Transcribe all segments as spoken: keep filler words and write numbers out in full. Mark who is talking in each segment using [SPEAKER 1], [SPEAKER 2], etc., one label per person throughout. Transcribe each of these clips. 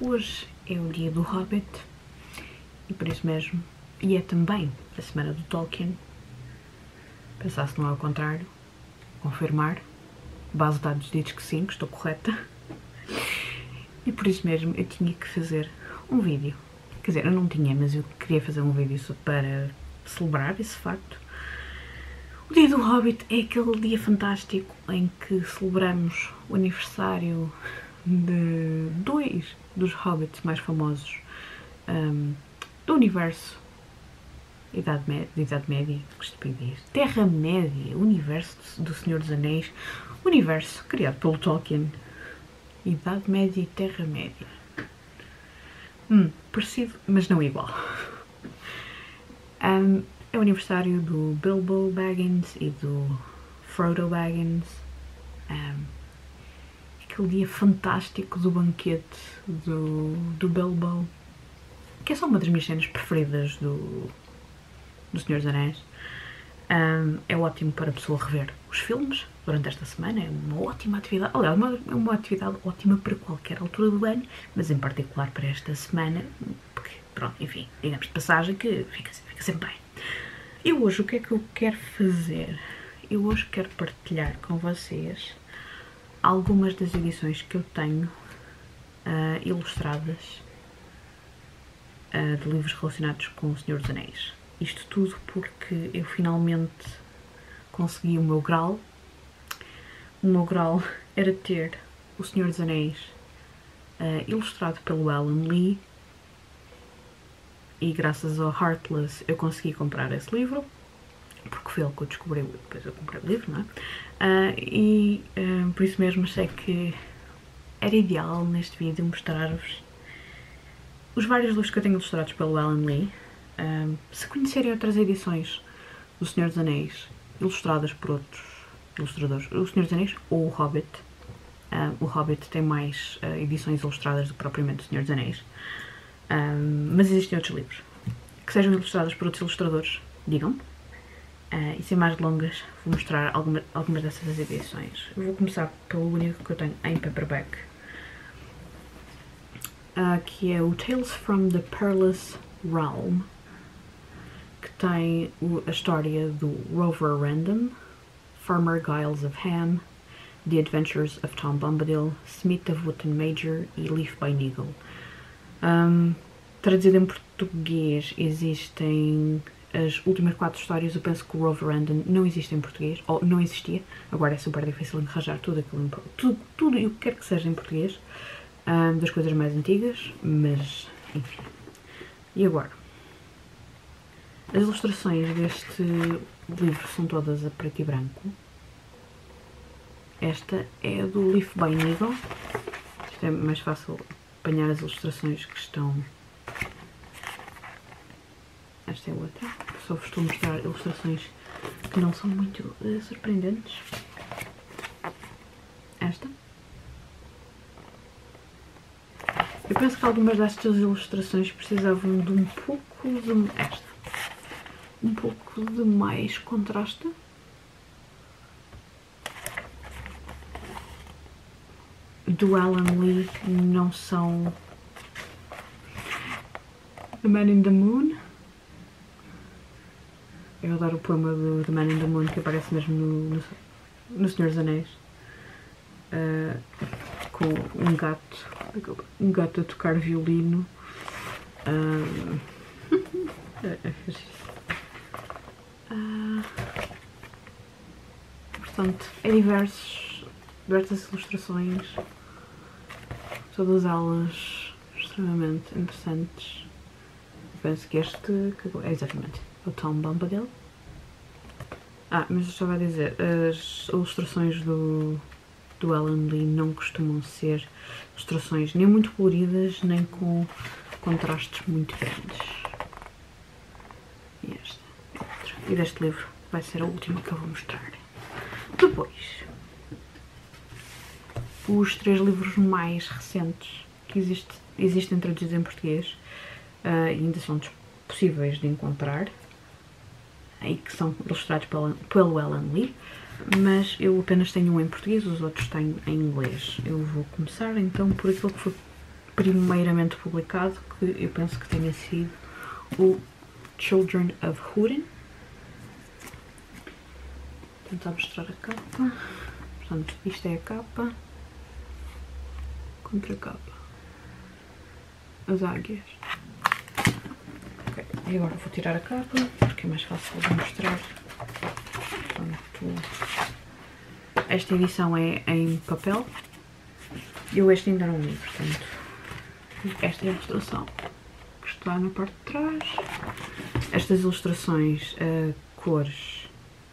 [SPEAKER 1] hoje é o dia do Hobbit e por isso mesmo, e é também a semana do Tolkien. Pensar se não é ao contrário, confirmar, base de dados diz que sim, que estou correta. E por isso mesmo eu tinha que fazer um vídeo. Quer dizer, eu não tinha, mas eu queria fazer um vídeo só para celebrar esse facto. O dia do Hobbit é aquele dia fantástico em que celebramos o aniversário de dois dos Hobbits mais famosos um, do universo. Idade Média, Idade Média, que estupidez. Terra-média, universo do Senhor dos Anéis, universo criado pelo Tolkien. Idade Média e Terra-média. Hum, parecido, mas não igual. Um, é o aniversário do Bilbo Baggins e do Frodo Baggins. Um, aquele dia fantástico do banquete do, do Bilbo, que é só uma das minhas cenas preferidas do, do Senhor dos Anéis. Um, é ótimo para a pessoa rever os filmes durante esta semana, é uma ótima atividade, aliás, uma, é uma atividade ótima para qualquer altura do ano, mas em particular para esta semana, porque, pronto, enfim, digamos de passagem que fica, fica sempre bem. E hoje o que é que eu quero fazer? Eu hoje quero partilhar com vocês algumas das edições que eu tenho uh, ilustradas uh, de livros relacionados com o Senhor dos Anéis. Isto tudo porque eu finalmente consegui o meu grau. O meu grau era ter o Senhor dos Anéis uh, ilustrado pelo Alan Lee, e graças ao Heartless eu consegui comprar esse livro, porque foi ele que eu descobri, depois eu comprei o livro, não é? Uh, e uh, por isso mesmo achei que era ideal neste vídeo mostrar-vos os vários livros que eu tenho ilustrados pelo Alan Lee. Um, se conhecerem outras edições do Senhor dos Anéis ilustradas por outros ilustradores, o Senhor dos Anéis ou o Hobbit, um, o Hobbit tem mais uh, edições ilustradas do que propriamente o Senhor dos Anéis, um, mas existem outros livros que sejam ilustrados por outros ilustradores, digam. Uh, e sem mais delongas, vou mostrar alguma, algumas dessas edições. Eu vou começar pelo único que eu tenho em paperback, uh, que é o Tales from the Perilous Realm, que tem a história do Rover Random, Farmer Giles of Ham, The Adventures of Tom Bombadil, Smith of Wootton Major e Leaf by Nigel. Um, traduzido em português, existem as últimas quatro histórias. Eu penso que o Rover Random não existe em português, ou não existia, agora é super difícil arranjar tudo aquilo, em, tudo, tudo e o que quer que seja em português, um, das coisas mais antigas, mas enfim. E agora? As ilustrações deste livro são todas a preto e branco. Esta é do Leaf by Nigel. Isto é mais fácil apanhar as ilustrações que estão. Esta é outra. Só vos estou a mostrar ilustrações que não são muito uh, surpreendentes. Esta. Eu penso que algumas destas ilustrações precisavam de um pouco de... esta. Um pouco de mais contraste. Do Alan Lee não são The Man in the Moon. Eu adoro o poema do The Man in the Moon, que aparece mesmo no, no, no Senhor dos Anéis, uh, com um gato, um gato a tocar violino. Uh, uh, portanto, é diversos, diversas ilustrações, todas elas extremamente interessantes. Eu penso que este é exatamente o Tom Bombadil. Ah, mas eu estava a dizer, as ilustrações do, do Alan Lee não costumam ser ilustrações nem muito coloridas, nem com contrastes muito grandes. E esta é outra. E deste livro vai ser a última que eu vou mostrar. Depois, os três livros mais recentes que existe, existem traduzidos em português, uh, ainda são possíveis de encontrar e que são ilustrados pelo, pelo Alan Lee, mas eu apenas tenho um em português, os outros tenho em inglês. Eu vou começar então por aquilo que foi primeiramente publicado, que eu penso que tenha sido o Children of Húrin. Vou tentar mostrar a capa. Portanto, isto é a capa, contra a capa, as águias. Ok, e agora vou tirar a capa, porque é mais fácil de mostrar. Portanto, esta edição é em papel. Eu este ainda não li, portanto, esta é a ilustração que está na parte de trás. Estas ilustrações, uh, cores,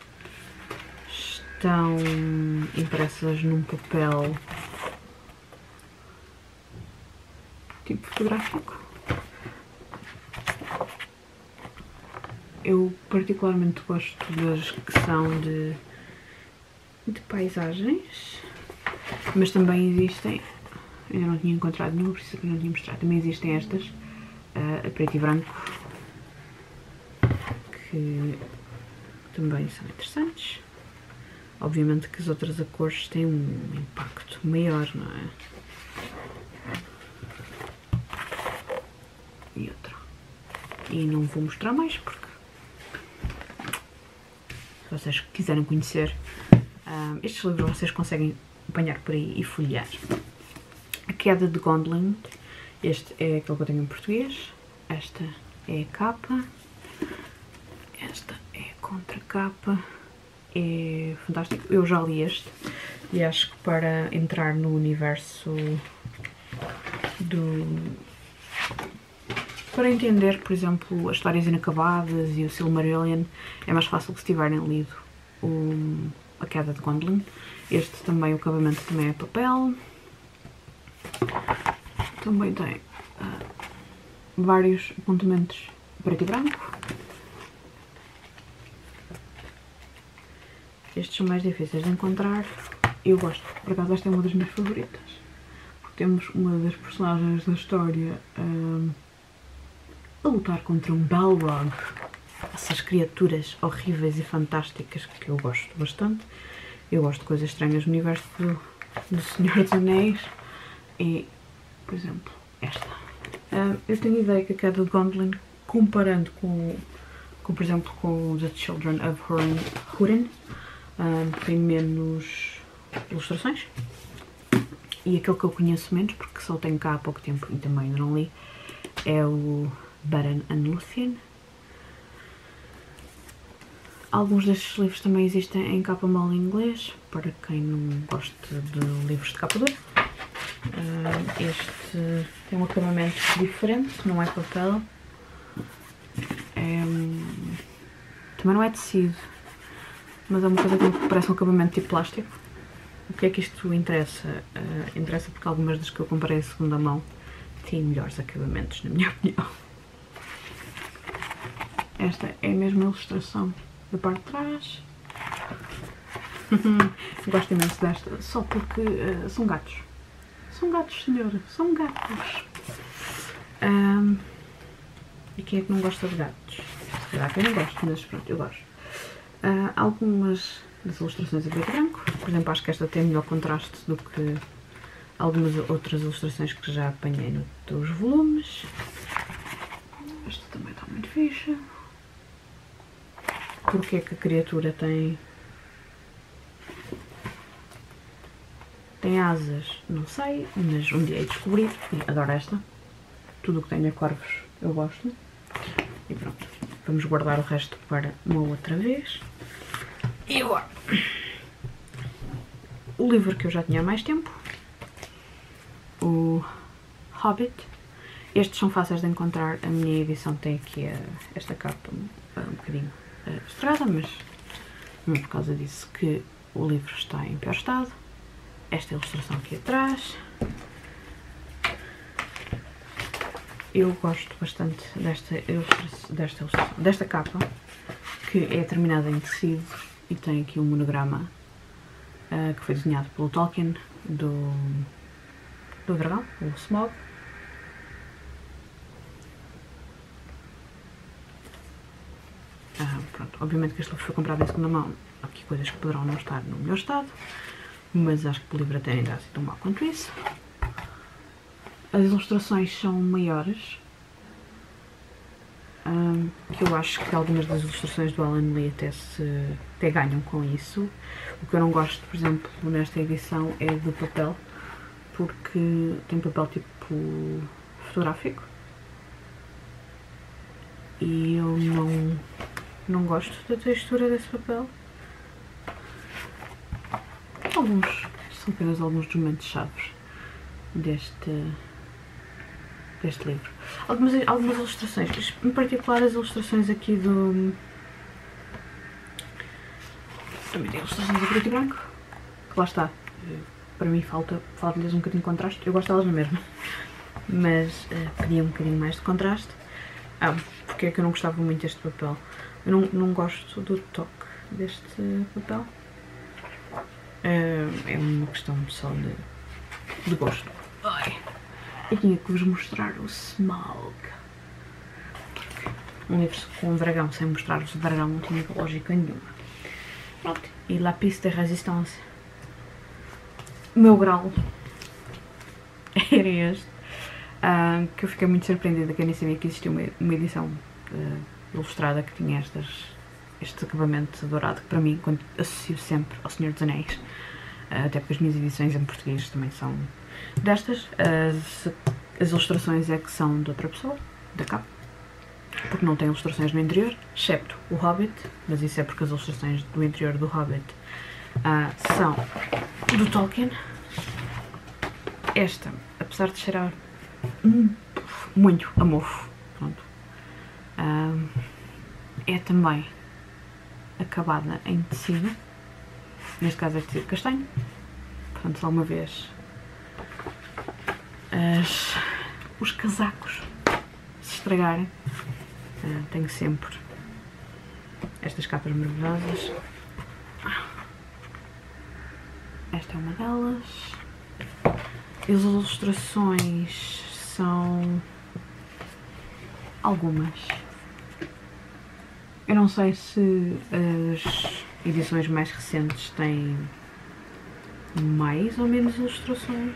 [SPEAKER 1] estão impressas num papel tipo fotográfico. Eu particularmente gosto das que são de, de paisagens, mas também existem, ainda não tinha encontrado nenhuma, por isso que não tinha mostrado, também existem estas uh, a preto e branco, que também são interessantes. Obviamente que as outras a cores têm um impacto maior, não é? E outra. E não vou mostrar mais porque, se vocês quiserem conhecer um, estes livros, vocês conseguem apanhar por aí e folhear. A Queda de Gondolin. Este é aquele que eu tenho em português. Esta é a capa. Esta é a contracapa. É fantástico. Eu já li este e acho que para entrar no universo do... para entender, por exemplo, as histórias inacabadas e o Silmarillion, é mais fácil que se tiverem lido o... A Queda de Gondolin. Este também, o acabamento também é papel. Também tem uh, vários apontamentos preto e branco. Estes são mais difíceis de encontrar. Eu gosto, por acaso esta é uma das minhas favoritas, porque temos uma das personagens da história um, a lutar contra um Balrog. Essas criaturas horríveis e fantásticas que eu gosto bastante. Eu gosto de coisas estranhas no universo do, do Senhor dos Anéis. E, por exemplo, esta. Um, eu tenho a ideia que a Queda de Gondolin, comparando com, com, por exemplo, com The Children of Húrin, Um, tem menos ilustrações, e aquele que eu conheço menos, porque só o tenho cá há pouco tempo e também ainda não li, é o Beren and Luthien. Alguns destes livros também existem em capa mole em inglês, para quem não gosta de livros de capa dura. Um, este tem um acabamento diferente, não é papel, é, também não é tecido, mas é uma coisa que parece um acabamento tipo plástico. O que é que isto interessa? Uh, interessa porque algumas das que eu comprei em segunda mão têm melhores acabamentos, na minha opinião. Esta é a mesma ilustração da parte de trás. Gosto imenso desta, só porque uh, são gatos. São gatos, senhora, são gatos. Um, e quem é que não gosta de gatos? Se calhar quem não gosta, mas pronto, eu gosto. Uh, algumas das ilustrações em preto e branco, por exemplo, acho que esta tem melhor contraste do que algumas outras ilustrações que já apanhei nos volumes. Esta também está muito fixe. Porque é que a criatura tem tem asas? Não sei, mas um dia hei de descobrir. E adoro esta. Tudo o que tenha corvos eu gosto. E pronto, vamos guardar o resto para uma outra vez. E agora, o livro que eu já tinha há mais tempo, o Hobbit. Estes são fáceis de encontrar, a minha edição tem aqui a, esta capa um, um bocadinho uh, estrada, mas não é por causa disso que o livro está em pior estado. Esta ilustração aqui atrás. Eu gosto bastante desta ilustração, desta, ilustração, desta capa, que é terminada em tecido e tem aqui um monograma uh, que foi desenhado pelo Tolkien, do, do dragão, o Smaug. Uh, pronto, obviamente que este livro foi comprado em segunda mão, há aqui coisas que poderão não estar no melhor estado, mas acho que o livro até ainda é assim tão mau quanto isso. As ilustrações são maiores, um, que eu acho que algumas das ilustrações do Alan Lee até, se, até ganham com isso. O que eu não gosto, por exemplo, nesta edição é do papel, porque tem papel tipo fotográfico e eu não, não gosto da textura desse papel. Alguns, são apenas alguns dos momentos-chave deste, deste livro. Algumas, algumas ilustrações, em particular as ilustrações aqui do... Também tem ilustrações a preto e branco, que lá está, para mim falta, falta-lhes um bocadinho de contraste. Eu gosto delas na mesma, mas uh, pedia um bocadinho mais de contraste. Ah, porque é que eu não gostava muito deste papel? Eu não, não gosto do toque deste papel. Uh, é uma questão só de, de gosto. Ai. E tinha que vos mostrar o Smaug. Um livro com um dragão, sem mostrar-vos o dragão, não tinha lógica nenhuma. Pronto. E Lapis de Resistência. O meu grau era este. Uh, que eu fiquei muito surpreendida, que eu nem sabia que existia uma, uma edição uh, ilustrada que tinha estas, este acabamento dourado, que para mim, quando associo sempre ao Senhor dos Anéis, uh, até porque as minhas edições em português também são destas. As, as ilustrações é que são de outra pessoa, da capa, porque não tem ilustrações no interior, excepto o Hobbit, mas isso é porque as ilustrações do interior do Hobbit uh, são do Tolkien. Esta, apesar de cheirar Hum, muito a mofo, pronto. Um, é também acabada em tecido, neste caso é tecido castanho, portanto, se alguma vez as, os casacos se estragarem, uh, tenho sempre estas capas maravilhosas. Esta é uma delas. As ilustrações são algumas. Eu não sei se as edições mais recentes têm mais ou menos ilustrações.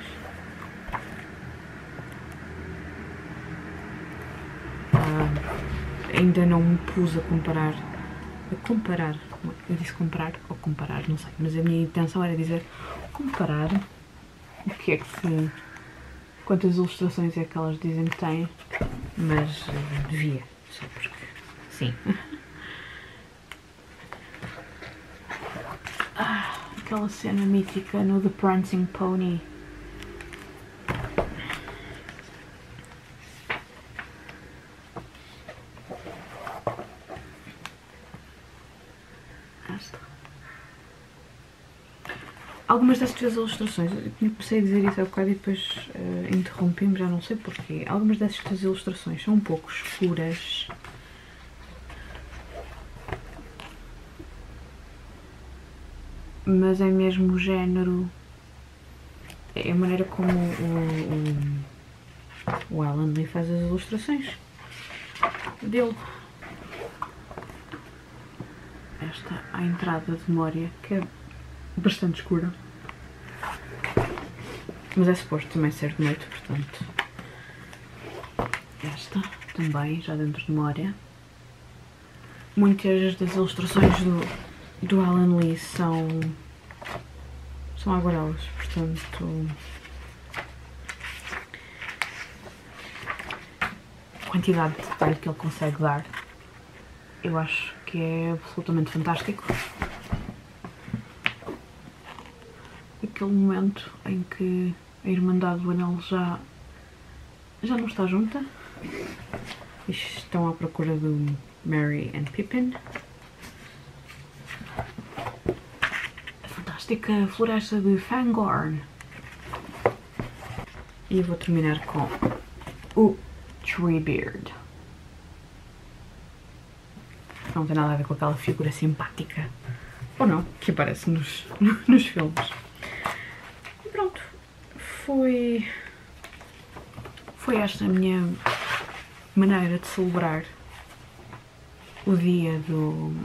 [SPEAKER 1] Ah, ainda não me pus a comparar, a comparar, eu disse comprar ou comparar, não sei, mas a minha intenção era dizer comparar o que é que, quantas ilustrações é que elas dizem que têm, mas uh, devia, só porque sim. Ah, aquela cena mítica no The Prancing Pony. Algumas destas ilustrações, eu comecei a dizer isso há bocado e depois uh, interrompi-me, já não sei porquê. Algumas destas ilustrações são um pouco escuras. Mas é mesmo o género, é a maneira como o, o, o Alan Lee faz as ilustrações dele. Esta à entrada de Moria, que é bastante escura. Mas é suposto também ser de noite, portanto. Esta também, já dentro de Moria. Muitas das ilustrações do, do Alan Lee são, são aguarelas, portanto. A quantidade de detalhe que ele consegue dar, eu acho que é absolutamente fantástico. Aquele momento em que a Irmandade do Anel já, já não está junta e estão à procura do Merry and Pippin. A fantástica floresta de Fangorn. E eu vou terminar com o Treebeard. Não tem nada a ver com aquela figura simpática, ou não, que aparece nos, nos filmes. Pronto, foi, foi esta a minha maneira de celebrar o dia do,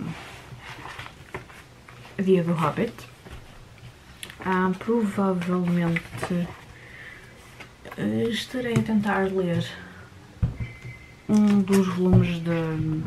[SPEAKER 1] o dia do Hobbit. Ah, provavelmente estarei a tentar ler um dos volumes de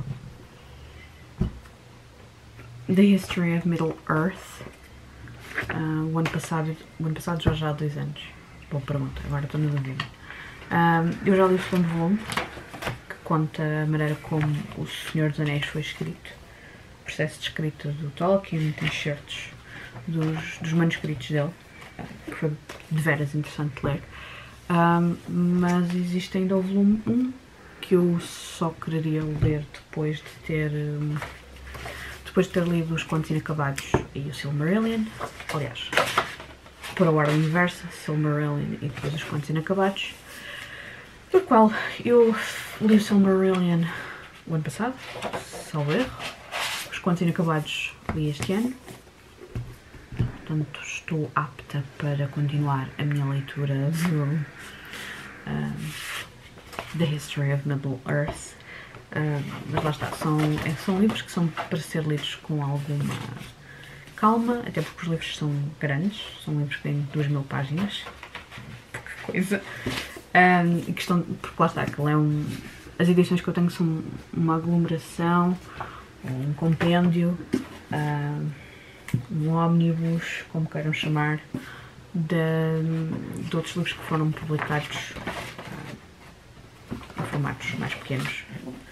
[SPEAKER 1] The History of Middle Earth. Uh, o ano passado, o ano passado já já há dois anos. Boa pergunta, agora estou na dúvida. Um, eu já li o segundo volume, que conta a maneira como O Senhor dos Anéis foi escrito, o processo de escrita do Tolkien, tem excertos dos, dos manuscritos dele, que foi de veras interessante de ler. Um, mas existe ainda o volume um, que eu só quereria ler depois de ter um, depois de ter lido Os Contos Inacabados e o Silmarillion. Aliás, por a ordem inversa, Silmarillion e depois Os Contos Inacabados, do qual eu li o Silmarillion o ano passado, salvo erro. Os Contos Inacabados li este ano, portanto estou apta para continuar a minha leitura do um, The History of Middle Earth. Uh, mas lá está, são, é, são livros que são para ser lidos com alguma calma, até porque os livros são grandes, são livros que têm duas mil páginas, que coisa, um, que estão, porque lá está, que é um, as edições que eu tenho são uma aglomeração, um compêndio, uh, um ómnibus, como queiram chamar, de, de outros livros que foram publicados uh, em formatos mais pequenos,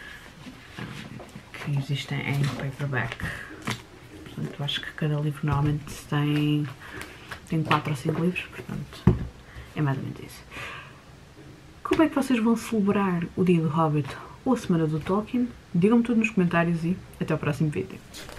[SPEAKER 1] que existem em paperback. Portanto, acho que cada livro normalmente tem, tem quatro ou cinco livros, portanto, é mais ou menos isso. Como é que vocês vão celebrar o dia do Hobbit ou a semana do Tolkien? Digam-me tudo nos comentários e até ao próximo vídeo.